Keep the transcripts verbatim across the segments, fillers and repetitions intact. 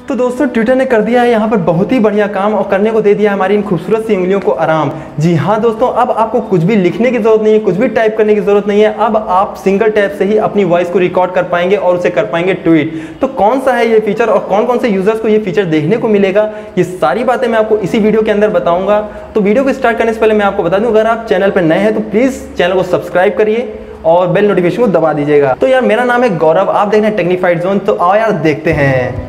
तो दोस्तों ट्विटर ने कर दिया है यहाँ पर बहुत ही बढ़िया काम और करने को दे दिया है हमारी इन खूबसूरत सी उंगलियों को आराम। जी हाँ दोस्तों, अब आपको कुछ भी लिखने की जरूरत नहीं है, कुछ भी टाइप करने की जरूरत नहीं है। अब आप सिंगल टैप से ही अपनी वॉइस को रिकॉर्ड कर पाएंगे और उसे कर पाएंगे ट्वीट। तो कौन सा है ये फीचर और कौन कौन से यूजर्स को ये फीचर देखने को मिलेगा, ये सारी बातें मैं आपको इसी वीडियो के अंदर बताऊंगा। तो वीडियो को स्टार्ट करने से पहले मैं आपको बता दूं, अगर आप चैनल पर नए हैं तो प्लीज चैनल को सब्सक्राइब करिए और बेल नोटिफिकेशन को दबा दीजिएगा। तो यार मेरा नाम है गौरव, आप देख रहे हैं टेक्नीफाइड जोन। तो आओ यार देखते हैं।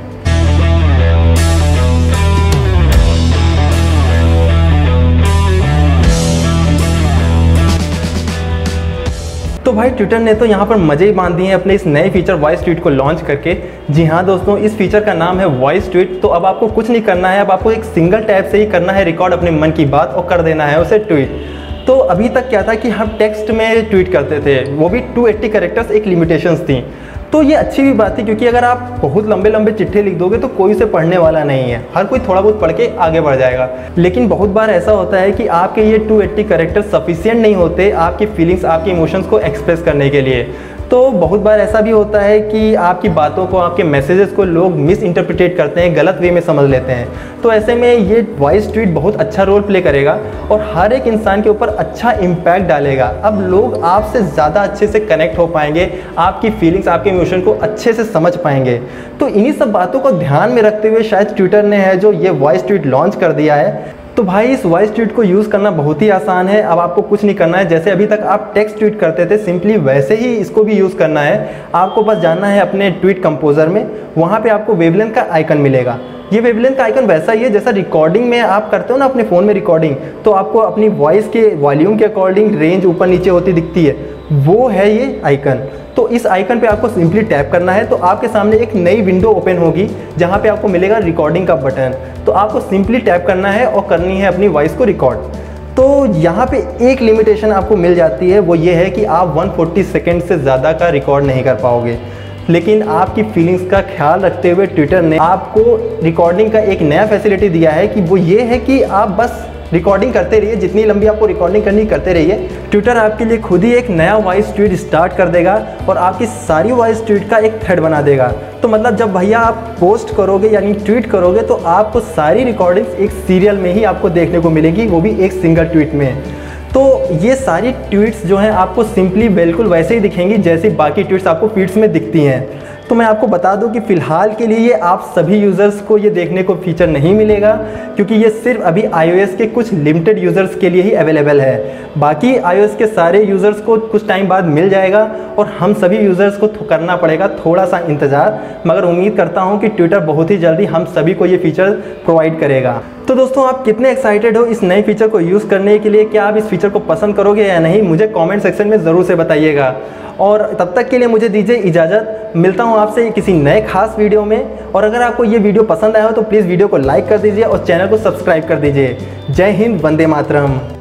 तो भाई ट्विटर ने तो यहाँ पर मजे ही बांध दिए हैं अपने इस नए फीचर वॉइस ट्वीट को लॉन्च करके। जी हाँ दोस्तों, इस फीचर का नाम है वॉइस ट्वीट। तो अब आपको कुछ नहीं करना है, अब आपको एक सिंगल टैप से ही करना है रिकॉर्ड अपने मन की बात और कर देना है उसे ट्वीट। तो अभी तक क्या था कि हम टेक्स्ट में ट्वीट करते थे, वो भी टू एट्टी कैरेक्टर्स एक लिमिटेशंस थी। तो ये अच्छी भी बात थी क्योंकि अगर आप बहुत लंबे लंबे चिट्ठे लिख दोगे तो कोई उसे पढ़ने वाला नहीं है, हर कोई थोड़ा बहुत पढ़ के आगे बढ़ जाएगा। लेकिन बहुत बार ऐसा होता है कि आपके ये टू एट्टी कैरेक्टर सफिशिएंट नहीं होते आपकी फीलिंग्स, आपके इमोशंस को एक्सप्रेस करने के लिए। तो बहुत बार ऐसा भी होता है कि आपकी बातों को, आपके मैसेजेस को लोग मिस इंटरप्रिटेट करते हैं, गलत वे में समझ लेते हैं। तो ऐसे में ये वॉइस ट्वीट बहुत अच्छा रोल प्ले करेगा और हर एक इंसान के ऊपर अच्छा इम्पैक्ट डालेगा। अब लोग आपसे ज़्यादा अच्छे से कनेक्ट हो पाएंगे, आपकी फीलिंग्स, आपके इमोशन को अच्छे से समझ पाएंगे। तो इन्हीं सब बातों को ध्यान में रखते हुए शायद ट्विटर ने है जो ये वॉइस ट्वीट लॉन्च कर दिया है। तो भाई इस वॉइस ट्वीट को यूज़ करना बहुत ही आसान है। अब आपको कुछ नहीं करना है, जैसे अभी तक आप टेक्स्ट ट्वीट करते थे सिंपली वैसे ही इसको भी यूज़ करना है। आपको बस जाना है अपने ट्वीट कंपोजर में, वहाँ पे आपको वेवलेंथ का आइकन मिलेगा। ये वेवलेंथ का आइकन वैसा ही है जैसा रिकॉर्डिंग में आप करते हो ना अपने फ़ोन में रिकॉर्डिंग, तो आपको अपनी वॉइस के वॉल्यूम के अकॉर्डिंग रेंज ऊपर नीचे होती दिखती है, वो है ये आइकन। तो इस आइकन पे आपको सिंपली टैप करना है तो आपके सामने एक नई विंडो ओपन होगी जहाँ पे आपको मिलेगा रिकॉर्डिंग का बटन। तो आपको सिंपली टैप करना है और करनी है अपनी वॉइस को रिकॉर्ड। तो यहाँ पे एक लिमिटेशन आपको मिल जाती है, वो ये है कि आप एक सौ चालीस सेकेंड से ज़्यादा का रिकॉर्ड नहीं कर पाओगे। लेकिन आपकी फीलिंग्स का ख्याल रखते हुए ट्विटर ने आपको रिकॉर्डिंग का एक नया फैसिलिटी दिया है कि वो ये है कि आप बस रिकॉर्डिंग करते रहिए, जितनी लंबी आपको रिकॉर्डिंग करनी करते रहिए। ट्विटर आपके लिए खुद ही एक नया वॉइस ट्वीट स्टार्ट कर देगा और आपकी सारी वॉइस ट्वीट का एक थ्रेड बना देगा। तो मतलब जब भैया आप पोस्ट करोगे यानी ट्वीट करोगे तो आपको सारी रिकॉर्डिंग्स एक सीरियल में ही आपको देखने को मिलेगी, वो भी एक सिंगल ट्वीट में। तो ये सारी ट्वीट्स जो हैं आपको सिंपली बिल्कुल वैसे ही दिखेंगी जैसे बाकी ट्वीट्स आपको फीड्स में दिखती हैं। तो मैं आपको बता दूं कि फ़िलहाल के लिए ये आप सभी यूज़र्स को ये देखने को फीचर नहीं मिलेगा क्योंकि ये सिर्फ अभी आईओएस के कुछ लिमिटेड यूज़र्स के लिए ही अवेलेबल है। बाकी आईओएस के सारे यूज़र्स को कुछ टाइम बाद मिल जाएगा और हम सभी यूज़र्स को करना पड़ेगा थोड़ा सा इंतज़ार, मगर उम्मीद करता हूँ कि ट्विटर बहुत ही जल्दी हम सभी को ये फीचर प्रोवाइड करेगा। तो दोस्तों आप कितने एक्साइटेड हो इस नए फीचर को यूज़ करने के लिए? क्या आप इस फीचर को पसंद करोगे या नहीं? मुझे कमेंट सेक्शन में ज़रूर से बताइएगा। और तब तक के लिए मुझे दीजिए इजाज़त, मिलता हूँ आपसे किसी नए खास वीडियो में। और अगर आपको ये वीडियो पसंद आया हो तो प्लीज़ वीडियो को लाइक कर दीजिए और चैनल को सब्सक्राइब कर दीजिए। जय हिंद, वंदे मातरम।